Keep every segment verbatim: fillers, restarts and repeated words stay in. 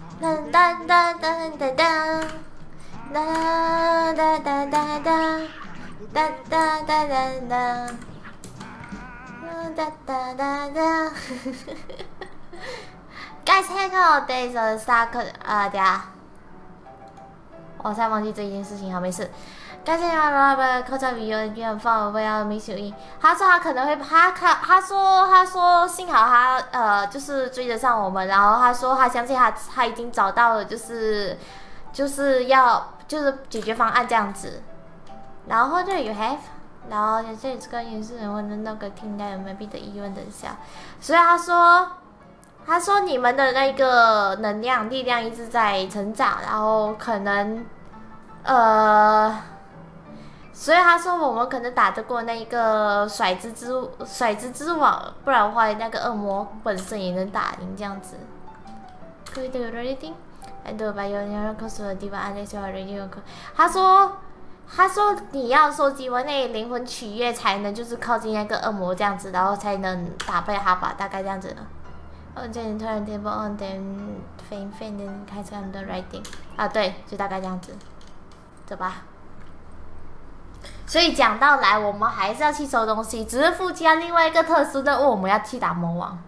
噔噔噔噔噔噔，哒哒哒哒哒，哒哒哒哒哒，哒哒哒哒。Guys, hang on, there's a stuck 啊，等下，我才忘记这件事情，好，没事。刚才要那个口罩鱼有点放，我要没注意。他说他可能会，他他他说他说幸好他呃就是追得上我们，然后他说他相信他他已经找到了，就是就是要就是解决方案这样子。然后这 you have， 然后这里这个也是我的那个听到有没有别的疑问？等一下，所以他说他说你们的那个能量力量一直在成长，然后可能呃。所以他说我们可能打得过那个甩子之甩子之王，不然的话那个恶魔本身也能打赢这样子。可以的 reading， and by your cost of diva and your radio。他说他说你要收集完那灵魂取悦才能就是靠近那个恶魔这样子，然后才能打败他吧，大概这样子。嗯，这突然 table on then fan fan then 开始他们的 writing 啊，对，就大概这样子，走吧。所以讲到来，我们还是要去收东西，只是附加另外一个特殊任务，我们要去打魔王，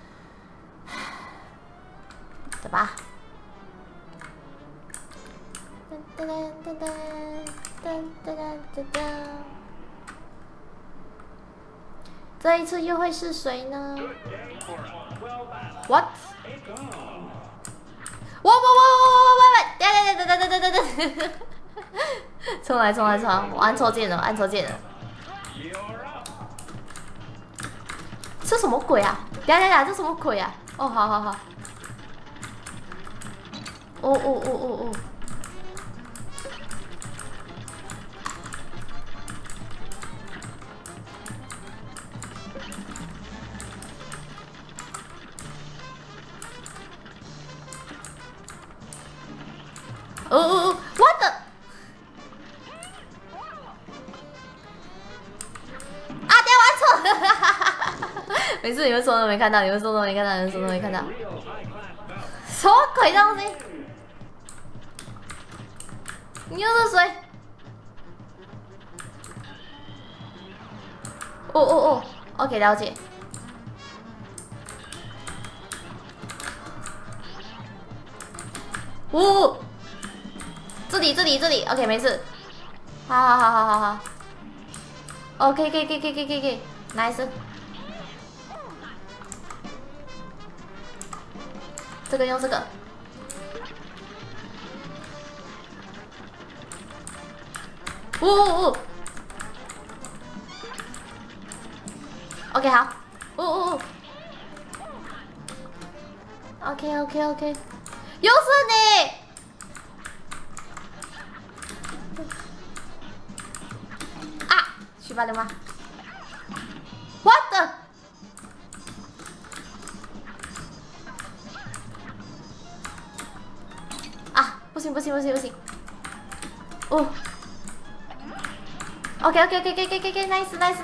对吧？噔噔噔噔噔噔噔噔，这一次又会是谁呢 ？What？ 我我我我我我我，等等等等等等等等。重来重来重来！我按错键了，按错键了。这什么鬼啊？等下等下，这什么鬼啊？哦，好好好。哦哦哦哦哦。哦哦哦 ！What the？没事，你们说都没看到，你们说都没看到，你们说都没看到。什么鬼东西？你又是谁？哦哦哦 ，OK， 了解。哦，这里这里这里 ，OK， 没事。好好好好好好。OK， 可以可以可以可以可以可以 ，nice。这个用这个。呜呜呜 ！OK， 好。呜呜呜 ！OK OK OK， 又是你！啊！去吧，流氓 ！What the？ 啊！不行不行不行不行！哦。OK OK OK OK OK OK nice nice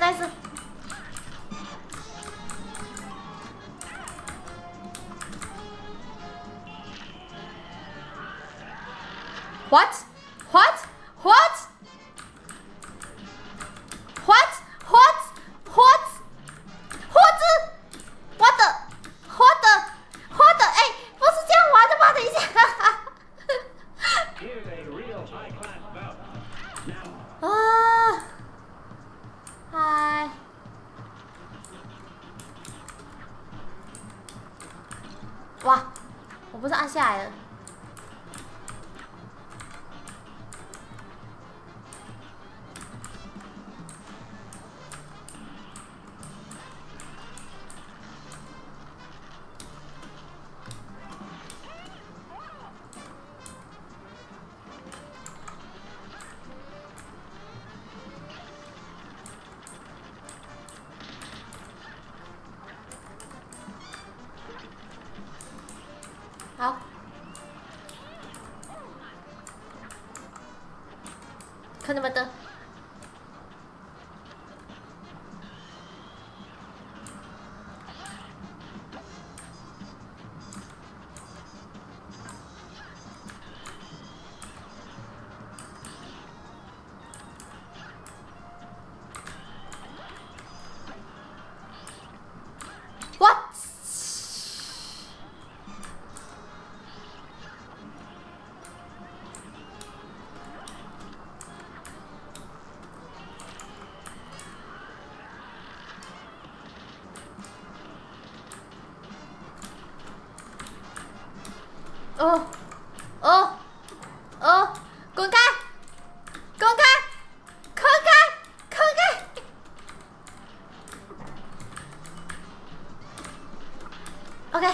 nice。What? What? What? What? What? What? What? What the? What the? What the? 哎，不是这样玩的吧？等一下。啊！嗨。哇！我不是按下来了。好，看那么的。 哦哦哦！滚开！滚开！滚开！滚开 ！OK。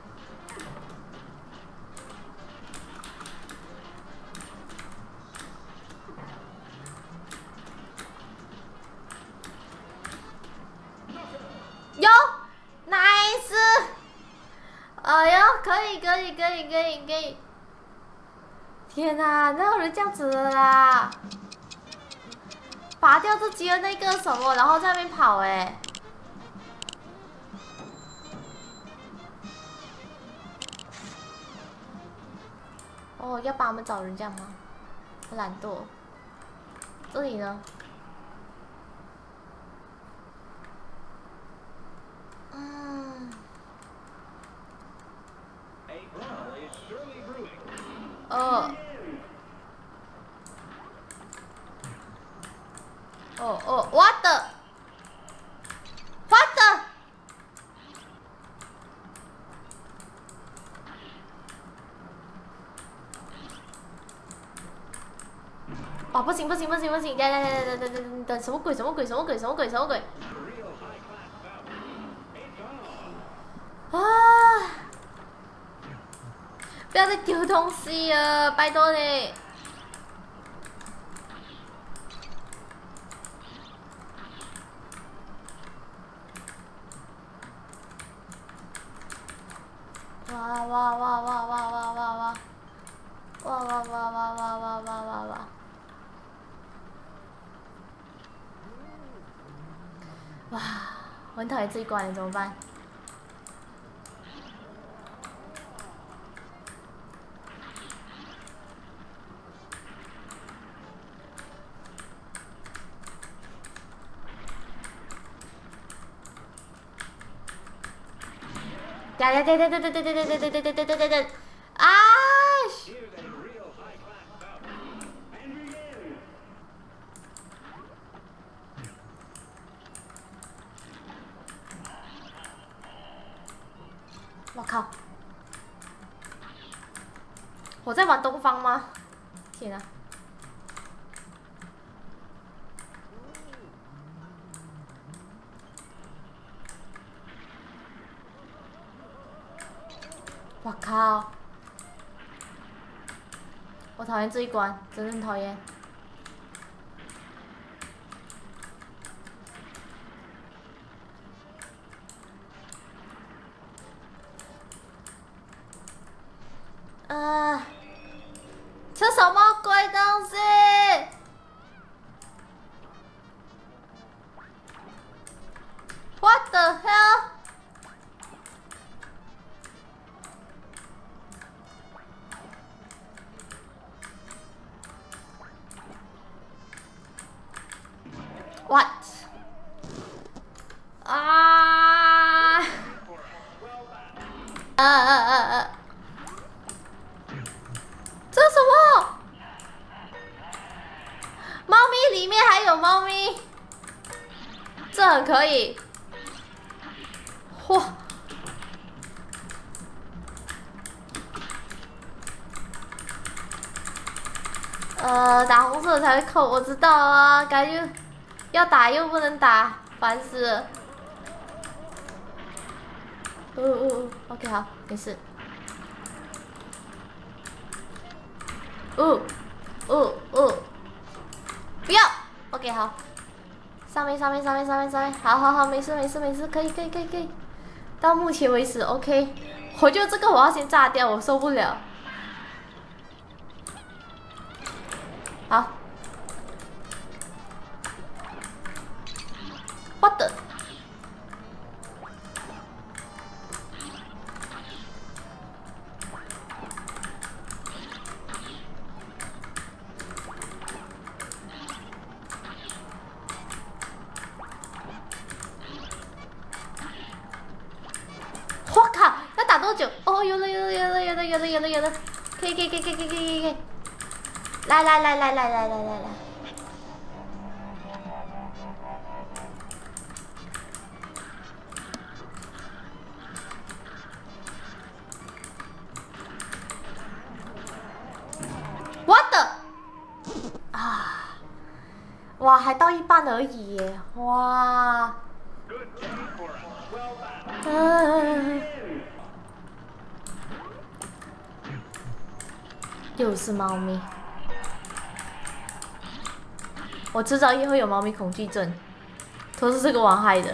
有 ，nice。哎呦，可以可以可以可以可以！天哪，哪有人这样子的啦？拔掉自己的那个什么，然后在那边跑哎、欸！哦，要帮我们找人这样吗？我懒惰。这里呢？嗯。哦。哦哦 ，what the？what the？ 哦，不行不行不行不行！等等等等等等等，什么鬼什么鬼什么鬼什么鬼什么鬼？啊！不要再丢东西了，拜托你！哇哇哇哇哇哇哇哇！哇哇哇哇哇哇哇哇哇！哇，我很讨厌这一关，怎么办？对对对对对对对对对对对对对对对对！啊！我靠！我在玩东方吗？天啊！我靠！我讨厌这一关，真的很讨厌。呃，这什么鬼东西 ？What the hell？ What？ 啊！呃呃呃呃，这是什么？猫咪里面还有猫咪，这很可以。嚯！呃，打红色才会扣，我知道啊，感觉要打又不能打，烦死了。哦哦哦 ，OK 好，没事。哦哦哦，不要 ，OK 好。上面上面上面上面上面，好好好，没事没事没事，可以可以可以可以。到目前为止 OK， 我觉得这个我要先炸掉，我受不了。好。What the？ 我靠，要打多久？哦，有了有了有了有了有了有了有了，可以可以可以可以可以可以可以，来来来来来来来来来。 我的啊！哇，还到一半而已耶！哇！嗯、又是猫咪，我迟早也会有猫咪恐惧症，都是这个王害的。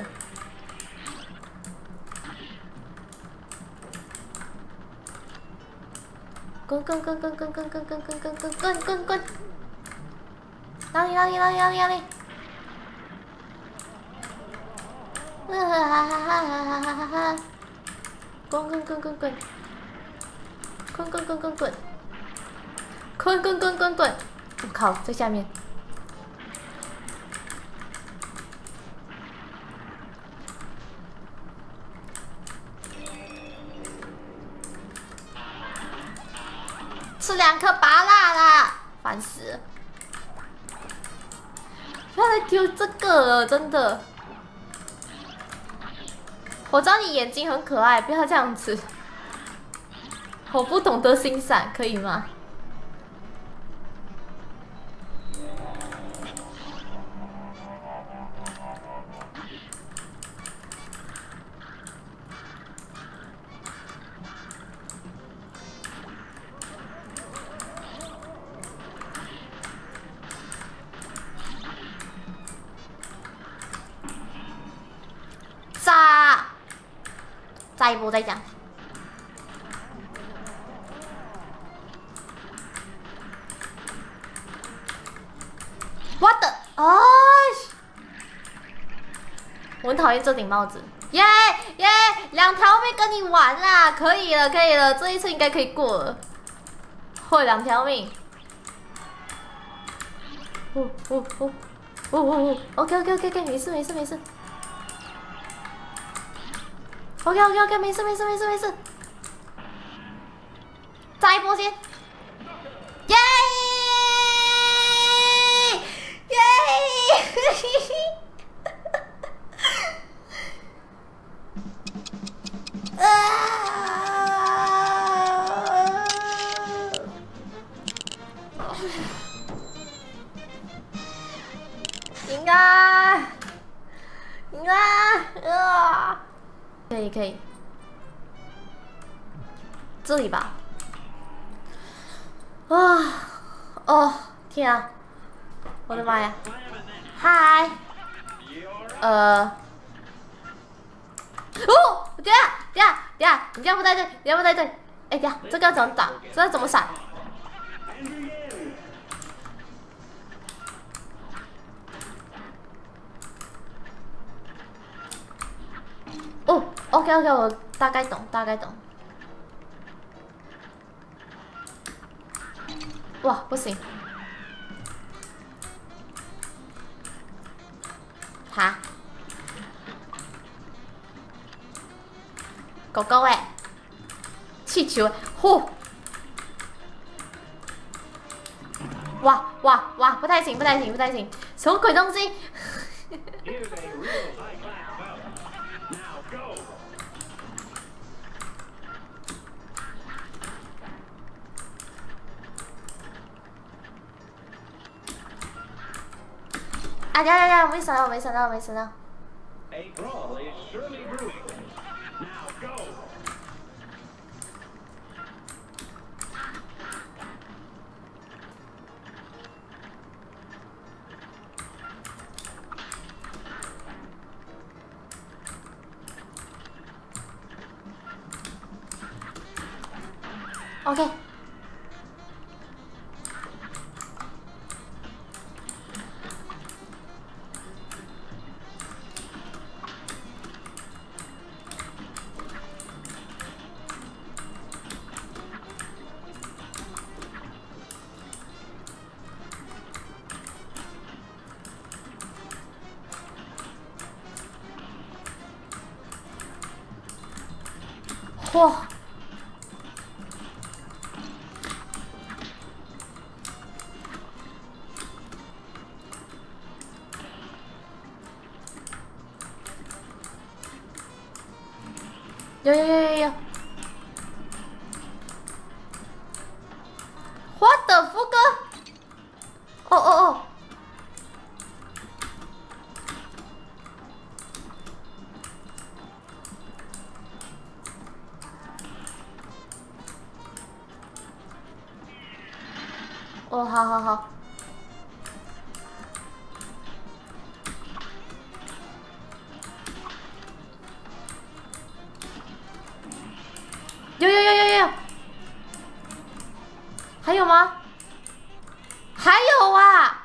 滚滚滚滚滚滚滚滚滚滚滚滚滚滚！哪里哪里哪里哪里哪里？啊哈哈哈哈哈哈哈！滚滚滚滚滚！滚滚滚滚滚！滚滚滚滚滚！我靠，在下面。吃两颗拔辣啦，烦死了！不要再丢这个了，真的。我知道你眼睛很可爱，不要这样子。我不懂得欣赏，可以吗？炸！炸一波再讲。我的，哎！我很讨厌这顶帽子。耶耶，两条命跟你玩啦！可以了，可以了，这一次应该可以过了。会两条命。哦哦哦哦哦哦 ！OK OK OK OK， 没事没事没事。OK OK OK， 没事没事没事没事。炸一波先。耶！耶！啊！赢啊！赢啊！啊！可以可以，这里吧。啊！哦，天啊！我的妈呀！嗨！呃，哦，等下等下等下，你这样不太对，你这样不太对。哎，等下，这个要怎么打？这个怎么闪？哦 ，OK OK， 我大概懂，大概懂。哇，不行！哈？狗狗哎，气球，呼！哇哇哇，不太行，不太行，不太行，什么鬼东西？啊呀呀呀！我没闪到，我没闪到，我没闪到。OK。哇！有有有有有！我的福哥！ 哦，好好好。有有有有有。还有吗？还有啊！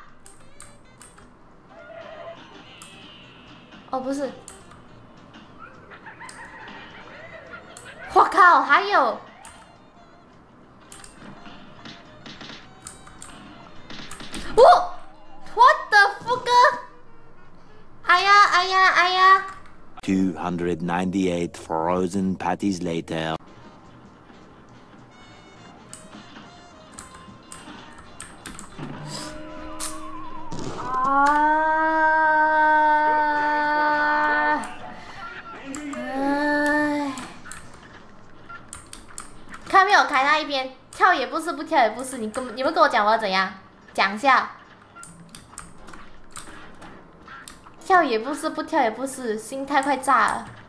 哦，不是。我靠，还有！哦 ，What the fuck！ 哎呀哎呀哎呀 two hundred ninety-eight frozen patties later. 啊！哎，看没有开那一边，跳也不是，不跳也不是，你跟你们跟我讲我要怎样？讲一下。跳也不是，不跳也不是，心态快炸了。